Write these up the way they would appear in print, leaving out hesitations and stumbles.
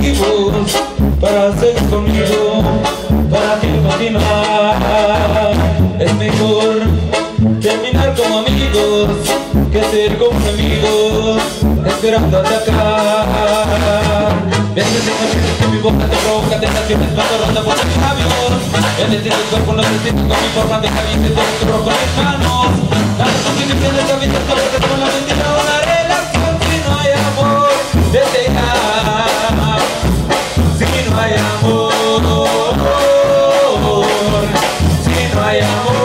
motivos para seguir conmigo, para que continuar. Es mejor terminar como amigos que ser como enemigos, esperándote acá. Veces que mi boca te provoca tentaciones cuando ronda por mis labios. El destino del cuerpo no se siente con mi forma de caliente, te lo con mis manos. Nada no tiene que dejar mi texto, porque con la mentira una relación. Si no hay amor, desde ya. Si no hay amor, si no hay amor.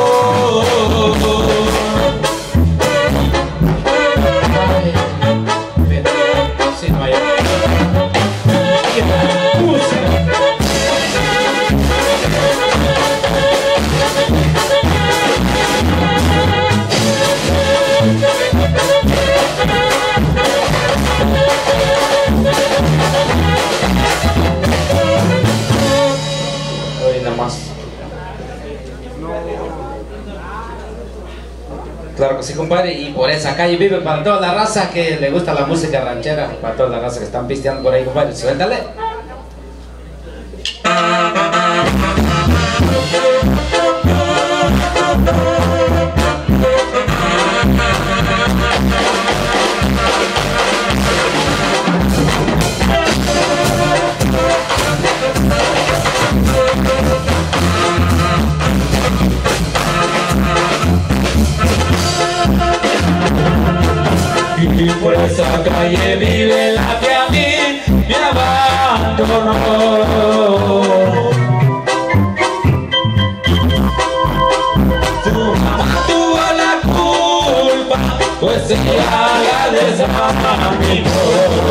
Claro que sí, compadre, y por esa calle vive para toda la raza que le gusta la música ranchera, para toda la raza que están pisteando por ahí, compadre. Suéltale. Y por esa calle vive la que a mí me abandonó. Tu mamá tuvo la culpa, pues ella la desaminó.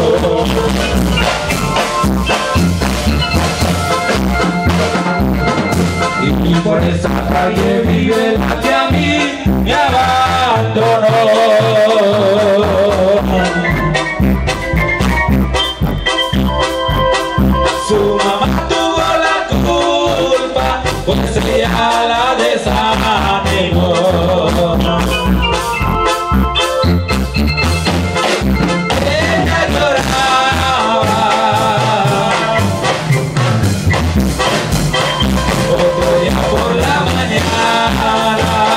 Y por esa calle vive la que a mí me abandonó. Su mamá tuvo la culpa, pues ella la desanimó. Ella lloraba, otro día por la mañana.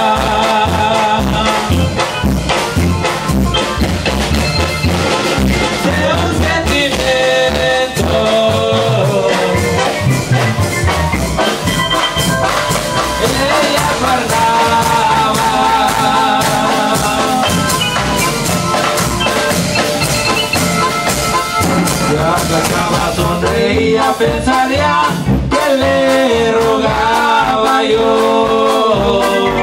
Sonreía, pensaría que le rogaba yo.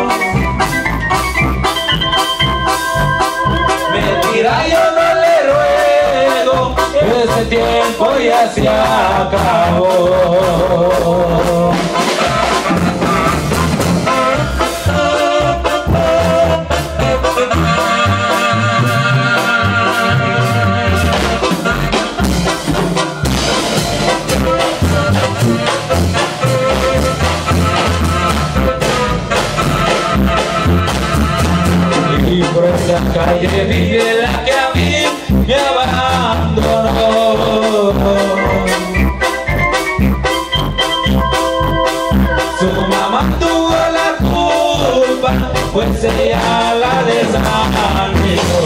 Mentira, yo no le ruego, ese tiempo ya se acabó. Y por esa calle vive la que a mí me abandonó. Su mamá tuvo la culpa, pues ella la desanimó.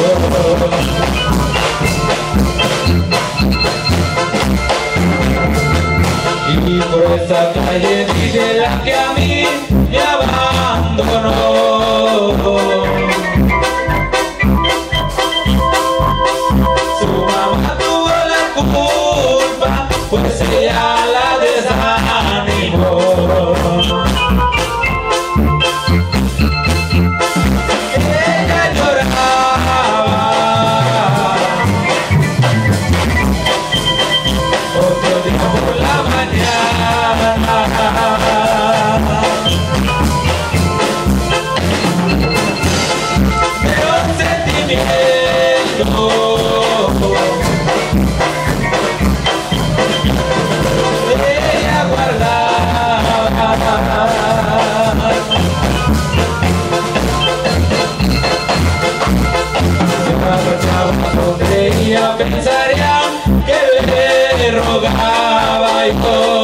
Y por esa calle vive la que a mí me abandonó. Su mamá tuvo la culpa, pues ella la desanimó. Ella lloraba, otro día por la mañana. Pero un sentimiento ella guardaba. Se marchaba donde ella pensaría que le rogaba y todo.